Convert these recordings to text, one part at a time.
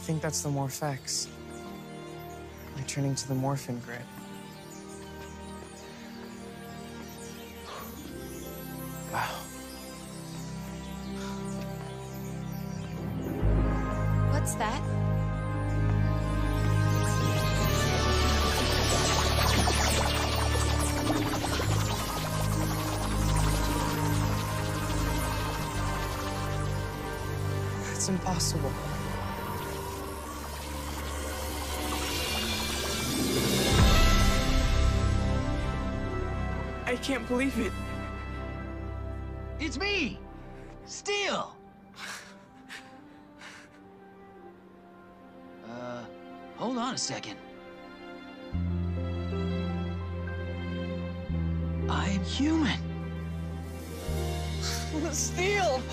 think that's the Morph-X. Returning to the Morphin Grid. Wow. What's that? It's impossible. I can't believe it. It's me! Steel! Hold on a second. I'm human. Steel!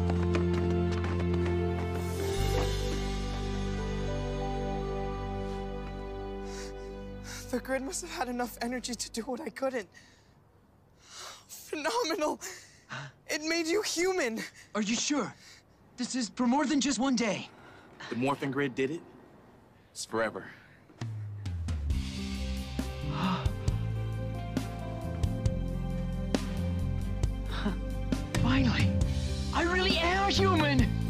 The grid must have had enough energy to do what I couldn't. Phenomenal! It made you human! Are you sure? This is for more than just one day. The Morphin Grid did it. It's forever. Finally! I really am human!